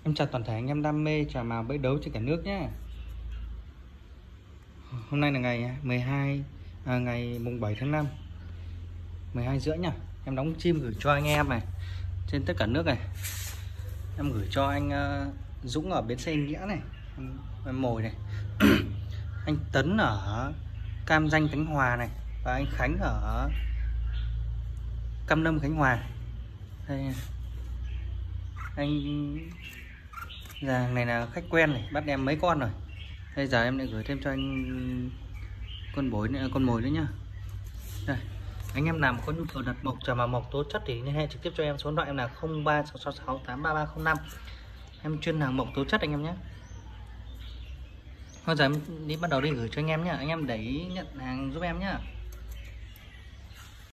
Em chào toàn thể anh em đam mê trà màu bẫy đấu trên cả nước nhé. Hôm nay là ngày 12 ngày mùng 7 tháng 5 12 rưỡi nhá. Em đóng chim gửi cho anh em này trên tất cả nước này. Em gửi cho anh Dũng ở bến xe Yên Nghĩa này, em mồi này. Anh Tấn ở Cam Ranh Khánh Hòa này, và anh Khánh ở Cam Lâm Khánh Hòa. Đây, anh già này là khách quen này, bắt em mấy con rồi. Bây giờ em lại gửi thêm cho anh con mồi nữa nhá. Đây, anh em nào có nhu cầu đặt mộc trà mộc tố chất thì liên hệ trực tiếp cho em, số điện thoại em là 0366683305. Em chuyên hàng mộc tố chất anh em nhé. Bây giờ em bắt đầu đi gửi cho anh em nhá. Anh em để ý nhận hàng giúp em nhá.